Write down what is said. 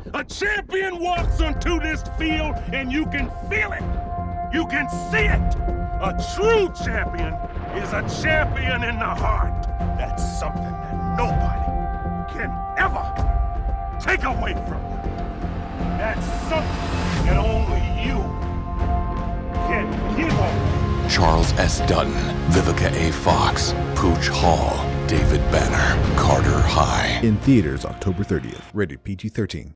A champion walks onto this field and you can feel it. You can see it. A true champion is a champion in the heart. That's something that nobody can ever take away from you. That's something that only you can give away. Charles S. Dutton, Vivica A. Fox, Pooch Hall, David Banner, Carter High. In theaters October 30th. Rated PG-13.